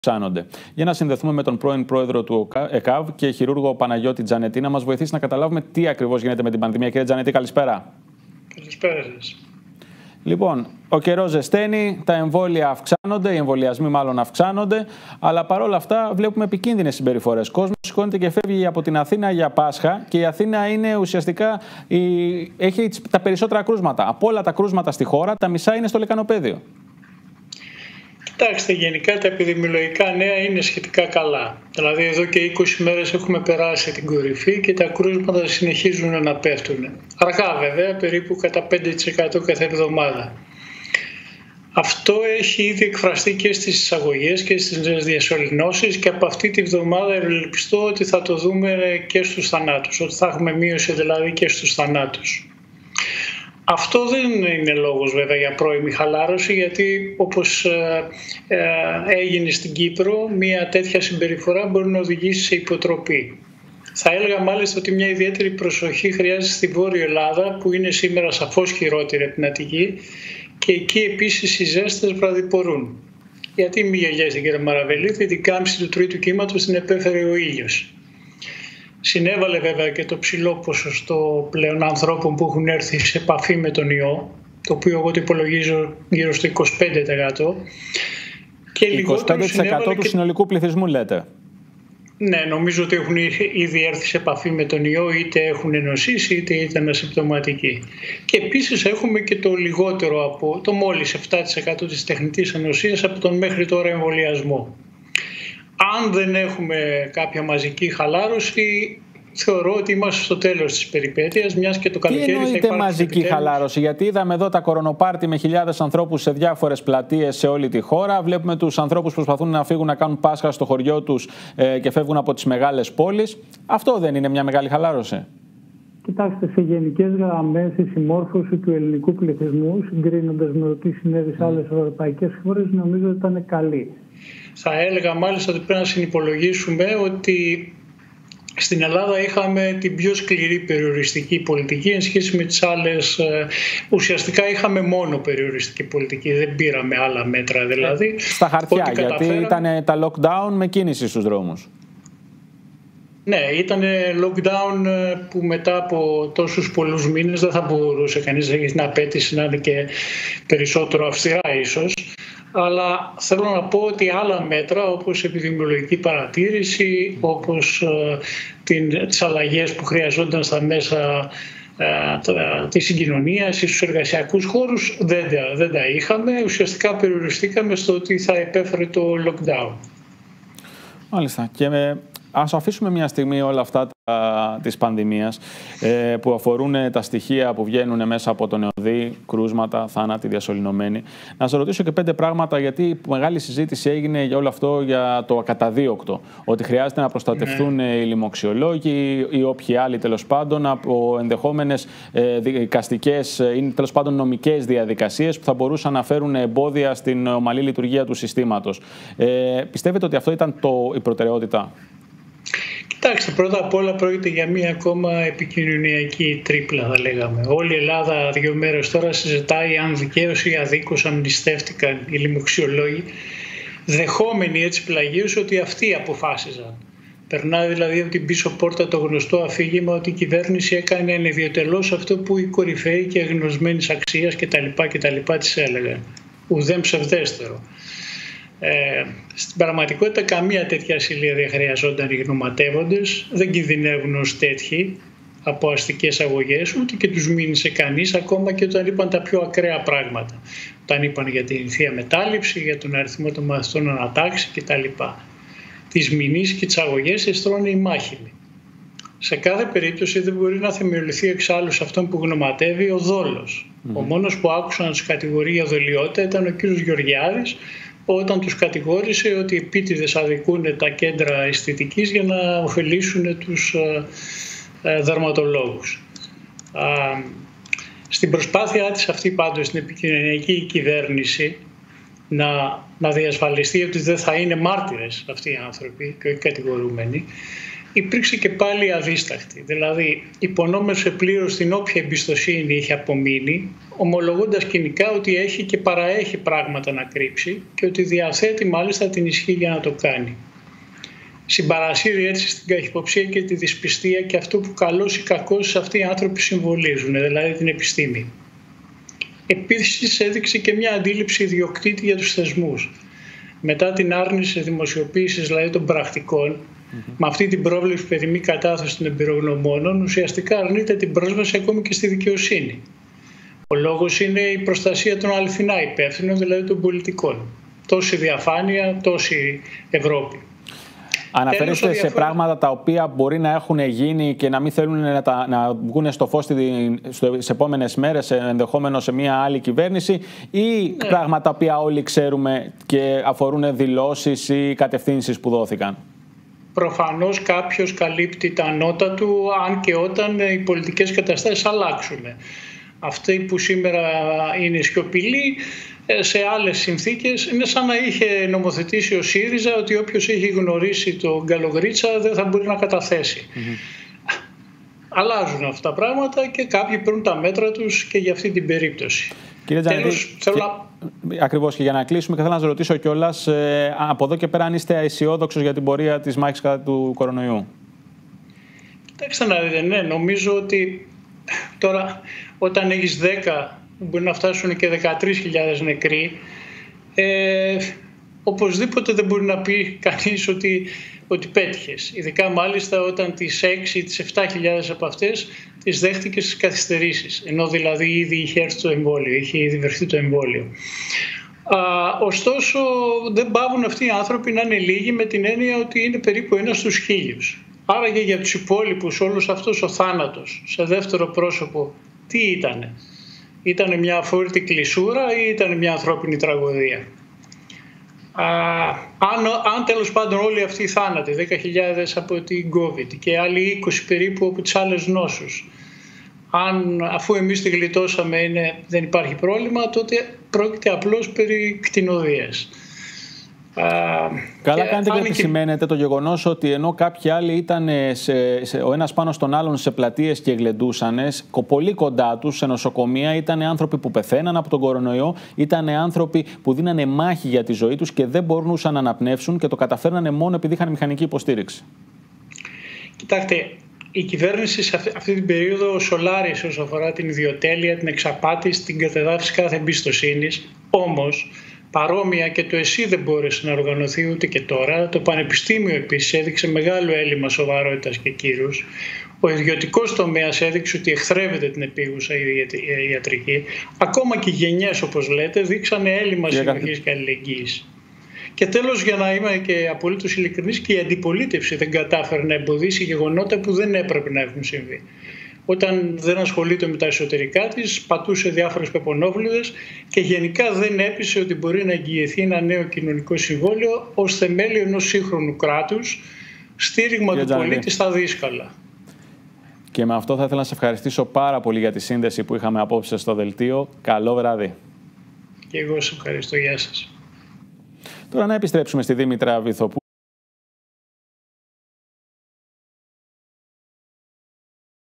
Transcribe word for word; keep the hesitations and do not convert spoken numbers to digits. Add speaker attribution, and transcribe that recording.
Speaker 1: αυξάνονται. Για να συνδεθούμε με τον πρώην πρόεδρο του ΕΚΑΒ και χειρούργο Παναγιώτη Τζανετή, να μας βοηθήσει να καταλάβουμε τι ακριβώς γίνεται με την πανδημία. Κύριε Τζανετή, καλησπέρα.
Speaker 2: Καλησπέρα σας.
Speaker 1: Λοιπόν, ο καιρός ζεσταίνει, τα εμβόλια αυξάνονται, οι εμβολιασμοί μάλλον αυξάνονται, αλλά παρόλα αυτά βλέπουμε επικίνδυνες συμπεριφορές. Ο κόσμος σηκώνεται και φεύγει από την Αθήνα για Πάσχα και η Αθήνα είναι ουσιαστικά η... έχει τα περισσότερα κρούσματα. Από όλα τα κρούσματα στη χώρα, τα μισά είναι στο λεκανοπαίδιο.
Speaker 2: Κοιτάξτε, γενικά τα επιδημιολογικά νέα είναι σχετικά καλά. Δηλαδή εδώ και είκοσι μέρες έχουμε περάσει την κορυφή και τα κρούσματα συνεχίζουν να πέφτουν. Αργά βέβαια, περίπου κατά πέντε τοις εκατό κάθε εβδομάδα. Αυτό έχει ήδη εκφραστεί και στις εισαγωγές και στις νέες διασωληνώσεις και από αυτή τη βδομάδα ευελπιστώ ότι θα το δούμε και στους θανάτους, ότι θα έχουμε μείωση δηλαδή και στους θανάτους. Αυτό δεν είναι λόγος βέβαια για πρώιμη χαλάρωση, γιατί όπως ε, ε, έγινε στην Κύπρο, μια τέτοια συμπεριφορά μπορεί να οδηγήσει σε υποτροπή. Θα έλεγα μάλιστα ότι μια ιδιαίτερη προσοχή χρειάζεται στη Βόρεια Ελλάδα, που είναι σήμερα σαφώς χειρότερη από την Αττική, και εκεί επίσης οι ζέστες βραδιπορούν. Γιατί μη γελιέστε κύριε Μαραβελίδη, την κάμψη του τρίτου κύματος την επέφερε ο ήλιος. Συνέβαλε βέβαια και το ψηλό ποσοστό πλέον ανθρώπων που έχουν έρθει σε επαφή με τον ιό, το οποίο εγώ το υπολογίζω γύρω στο είκοσι πέντε τοις εκατό. Και
Speaker 1: είκοσι πέντε τοις εκατό του
Speaker 2: και...
Speaker 1: συνολικού πληθυσμού λέτε.
Speaker 2: Ναι, νομίζω ότι έχουν ήδη έρθει σε επαφή με τον ιό, είτε έχουν νοσήσει είτε ήταν ασυμπτωματικοί. Και επίσης έχουμε και το λιγότερο από το μόλις επτά τοις εκατό της τεχνητής ανοσίας από τον μέχρι τώρα εμβολιασμό. Αν δεν έχουμε κάποια μαζική χαλάρωση, θεωρώ ότι είμαστε στο τέλος της περιπέτειας, μιας και το καλοκαίρι θα υπάρχει.
Speaker 1: Τι εννοείται μαζική επιτέλους χαλάρωση? Γιατί είδαμε εδώ τα κορονοπάρτι με χιλιάδες ανθρώπους σε διάφορες πλατείες σε όλη τη χώρα. Βλέπουμε τους ανθρώπους που προσπαθούν να φύγουν να κάνουν Πάσχα στο χωριό τους ε, και φεύγουν από τις μεγάλες πόλεις. Αυτό δεν είναι μια μεγάλη χαλάρωση?
Speaker 3: Κοιτάξτε, σε γενικές γραμμές η συμμόρφωση του ελληνικού πληθυσμού, συγκρίνοντας με το τι συνέβη σε άλλες ευρωπαϊκές χώρες, νομίζω ότι ήταν καλή.
Speaker 2: Θα έλεγα μάλιστα ότι πρέπει να συνυπολογίσουμε ότι στην Ελλάδα είχαμε την πιο σκληρή περιοριστική πολιτική εν σχέση με τις άλλες. Ουσιαστικά είχαμε μόνο περιοριστική πολιτική, δεν πήραμε άλλα μέτρα δηλαδή.
Speaker 1: Στα χαρτιά, γιατί καταφέραμε... ήταν τα lockdown με κίνηση στους δρόμους.
Speaker 2: Ναι, ήταν lockdown που μετά από τόσους πολλούς μήνες δεν θα μπορούσε κανείς να έχει την απέτηση να είναι και περισσότερο αυστηρά ίσως. Αλλά θέλω να πω ότι άλλα μέτρα όπως επιδημιολογική παρατήρηση, όπως ε, την, τις αλλαγές που χρειαζόταν στα μέσα ε, της συγκοινωνίας ή στους εργασιακούς χώρους δεν, δεν τα είχαμε. Ουσιαστικά περιοριστήκαμε στο ότι θα επέφερε το lockdown.
Speaker 1: Μάλιστα. Και με... Ας αφήσουμε μια στιγμή όλα αυτά τα, της πανδημίας ε, που αφορούν τα στοιχεία που βγαίνουν μέσα από τον ΕΟΔΗ, κρούσματα, θάνατοι, διασωληνωμένοι. Να σας ρωτήσω και πέντε πράγματα, γιατί μεγάλη συζήτηση έγινε για όλο αυτό, για το ακαταδίωκτο. Ότι χρειάζεται να προστατευτούν ναι. οι λοιμοξιολόγοι ή όποιοι άλλοι τέλος πάντων από ενδεχόμενες ε, δικαστικές ή τέλος πάντων νομικές διαδικασίες που θα μπορούσαν να φέρουν εμπόδια στην ομαλή λειτουργία του συστήματος. Ε, πιστεύετε ότι αυτό ήταν το, η προτεραιότητα?
Speaker 2: Κοιτάξτε, πρώτα απ' όλα πρόκειται για μία ακόμα επικοινωνιακή τρίπλα, θα λέγαμε. Όλη η Ελλάδα δύο μέρες τώρα συζητάει αν δικαίως ή αδίκως αμνηστεύτηκαν οι λοιμοξιολόγοι, δεχόμενοι έτσι πλαγίως ότι αυτοί αποφάσιζαν. Περνάει δηλαδή από την πίσω πόρτα το γνωστό αφήγημα ότι η κυβέρνηση έκανε ανιδιοτελώς αυτό που οι κορυφαίοι και γνωσμένης αξίας κτλ. κτλ. Τις έλεγαν. Ουδέν ψευδέστερο. Ε, στην πραγματικότητα καμία τέτοια ασυλία δεν χρειαζόταν οι γνωματεύοντες, δεν κινδυνεύουν ως τέτοιοι από αστικές αγωγές, ούτε και τους μήνυσε κανείς, ακόμα και όταν είπαν τα πιο ακραία πράγματα. Όταν είπαν για την θεία μετάληψη, για τον αριθμό των μαθητών ανατάξει κτλ. Τις μηνύσεις και τις αγωγές εστρώνει οι μάχημοι. Σε κάθε περίπτωση δεν μπορεί να θεμελιωθεί εξάλλου σε αυτόν που γνωματεύει ο δόλος. Mm-hmm. Ο μόνος που άκουσα να τους κατηγορεί για δολιότητα ήταν ο κύριος Γεωργιάδης, όταν τους κατηγόρησε ότι επίτηδες αδικούν τα κέντρα αισθητικής για να ωφελήσουν τους δερματολόγους. Στην προσπάθειά της αυτή πάντως στην επικοινωνιακή κυβέρνηση να, να διασφαλιστεί ότι δεν θα είναι μάρτυρες αυτοί οι άνθρωποι και όχι κατηγορούμενοι, υπήρξε και πάλι αδίσταχτη. Δηλαδή υπονόμευσε πλήρως την όποια εμπιστοσύνη είχε απομείνει, ομολογώντας κοινικά ότι έχει και παραέχει πράγματα να κρύψει και ότι διαθέτει μάλιστα την ισχύ για να το κάνει. Συμπαρασύρει έτσι στην καχυποψία και τη δυσπιστία και αυτό που καλώς ή κακώς αυτοί οι άνθρωποι συμβολίζουν, δηλαδή την επιστήμη. Επίσης έδειξε και μια αντίληψη ιδιοκτήτη για τους θεσμούς. Μετά την άρνηση δημοσιοποίησης δηλαδή των πρακτικών, mm-hmm. με αυτή την πρόβλεψη περί μη κατάθεση των εμπειρογνωμόνων, ουσιαστικά αρνείται την πρόσβαση ακόμη και στη δικαιοσύνη. Ο λόγος είναι η προστασία των αληθινά υπεύθυνων, δηλαδή των πολιτικών. Τόση διαφάνεια, τόση Ευρώπη.
Speaker 1: Αναφέρεστε σε διαφορά... πράγματα τα οποία μπορεί να έχουν γίνει και να μην θέλουν να, τα, να βγουν στο φως στις επόμενες μέρες, ενδεχόμενο σε μια άλλη κυβέρνηση, ή ναι. πράγματα τα οποία όλοι ξέρουμε και αφορούν δηλώσεις ή κατευθύνσεις που δόθηκαν?
Speaker 2: Προφανώς κάποιος καλύπτει τα νότα του, αν και όταν οι πολιτικές καταστάσεις αλλάξουν. Αυτοί που σήμερα είναι σιωπηλοί, σε άλλες συνθήκες είναι σαν να είχε νομοθετήσει ο ΣΥΡΙΖΑ ότι όποιος έχει γνωρίσει τον Γκαλογρίτσα δεν θα μπορεί να καταθέσει. Mm-hmm. Αλλάζουν αυτά τα πράγματα και κάποιοι παίρνουν τα μέτρα τους και για αυτή την περίπτωση.
Speaker 1: Κύριε Τζανετή, θέλω και... να... ακριβώς και για να κλείσουμε, και θέλω να σας ρωτήσω κιόλας ε, από εδώ και πέρα αν είστε αισιόδοξος για την πορεία της μάχης κατά του κορονοϊού.
Speaker 2: Κοιτάξτε να δείτε, ναι, νομίζω ότι τώρα όταν έχεις δέκα μπορεί να φτάσουν και δεκατρείς χιλιάδες νεκροί, ε, οπωσδήποτε δεν μπορεί να πει κανείς ότι, ότι πέτυχες. Ειδικά μάλιστα όταν τις έξι ή τις επτά χιλιάδες από αυτές τις δέχτηκε στις καθυστερήσεις, ενώ δηλαδή ήδη είχε έρθει το εμβόλιο, είχε ήδη βρεθεί το εμβόλιο. Α, ωστόσο δεν πάβουν αυτοί οι άνθρωποι να είναι λίγοι, με την έννοια ότι είναι περίπου ένας στους χίλιους. Άρα και για τους υπόλοιπους όλος αυτός ο θάνατος σε δεύτερο πρόσωπο τι ήτανε? Ήταν μια αφόρητη κλεισούρα ή ήταν μια ανθρώπινη τραγωδία? Α, αν, αν τέλος πάντων όλοι αυτοί οι θάνατοι, δέκα χιλιάδες από την COVID και άλλοι είκοσι περίπου από τις άλλες νόσους, αν αφού εμείς τη γλιτώσαμε είναι, δεν υπάρχει πρόβλημα, τότε πρόκειται απλώς περί κτηνοδίας.
Speaker 1: Καλά κάνετε και επισημαίνετε το γεγονός ότι ενώ κάποιοι άλλοι ήταν σε, σε, ο ένας πάνω στον άλλον σε πλατείες και γλεντούσανε, πολύ κοντά τους σε νοσοκομεία ήταν άνθρωποι που πεθαίναν από τον κορονοϊό, ήταν άνθρωποι που δίνανε μάχη για τη ζωή τους και δεν μπορούσαν να αναπνεύσουν και το καταφέρνανε μόνο επειδή είχαν μηχανική υποστήριξη.
Speaker 2: Κοιτάξτε, η κυβέρνηση σε αυτή, αυτή την περίοδο σολάρισε όσον αφορά την ιδιοτέλεια, την εξαπάτηση, την κατεδάφιση κάθε εμπιστοσύνης. Όμως, παρόμοια και το ΕΣΥ δεν μπόρεσε να οργανωθεί ούτε και τώρα. Το Πανεπιστήμιο επίσης έδειξε μεγάλο έλλειμμα σοβαρότητας και κύρους. Ο ιδιωτικός τομέας έδειξε ότι εχθρεύεται την επίγουσα ιατρική. Ακόμα και οι γενιές, όπως λέτε, δείξανε έλλειμμα συνοχής και αλληλεγγύης. Και τέλος, για να είμαι και απολύτως ειλικρινής, και η αντιπολίτευση δεν κατάφερε να εμποδίσει γεγονότα που δεν έπρεπε να έχουν συμβεί. Όταν δεν ασχολείται με τα εσωτερικά της, πατούσε διάφορες πεπονόβλουδες και γενικά δεν έπεισε ότι μπορεί να εγγυηθεί ένα νέο κοινωνικό συμβόλαιο ως θεμέλιο ενός σύγχρονου κράτους, στήριγμα του πολίτη στα δύσκολα.
Speaker 1: Και με αυτό θα ήθελα να σας ευχαριστήσω πάρα πολύ για τη σύνδεση που είχαμε απόψε στο δελτίο. Καλό βράδυ.
Speaker 2: Και εγώ σας ευχαριστώ. Γεια σας.
Speaker 1: Τώρα να επιστρέψουμε στη Δήμητρα Βυθοπούλου.